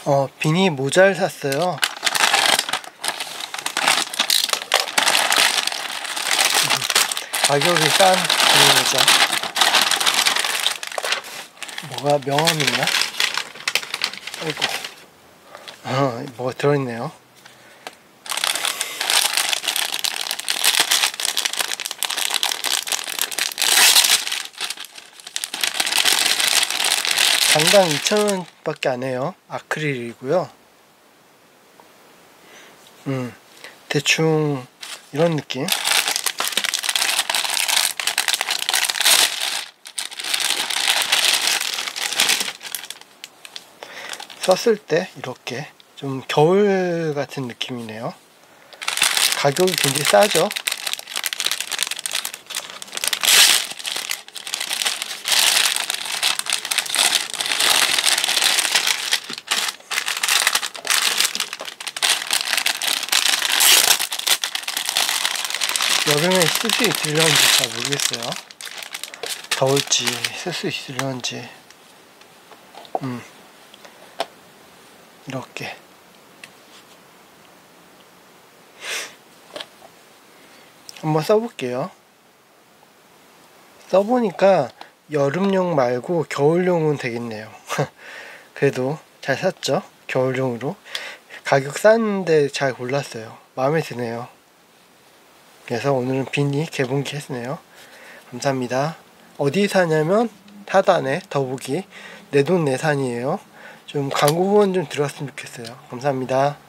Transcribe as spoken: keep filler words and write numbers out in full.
어, 비니 모자를 샀어요. 가격이 싼 비니 모자. 뭐가 명함 있나? 아이고. 어, 뭐가 들어있네요. 당당 이천 원 밖에 안 해요. 아크릴이고요. 음, 대충 이런 느낌. 썼을 때 이렇게 좀 겨울 같은 느낌이네요. 가격이 굉장히 싸죠. 여름에 쓸 수 있을런지 잘 모르겠어요. 더울지 쓸 수 있을런지. 음, 이렇게 한번 써볼게요. 써보니까 여름용 말고 겨울용은 되겠네요. 그래도 잘 샀죠. 겨울용으로 가격 쌌는데 잘 골랐어요. 마음에 드네요. 그래서 오늘은 비니 개봉기 했네요. 감사합니다. 어디 사냐면 하단에 더보기 내돈내산이에요. 좀 광고 후원 좀 들어왔으면 좋겠어요. 감사합니다.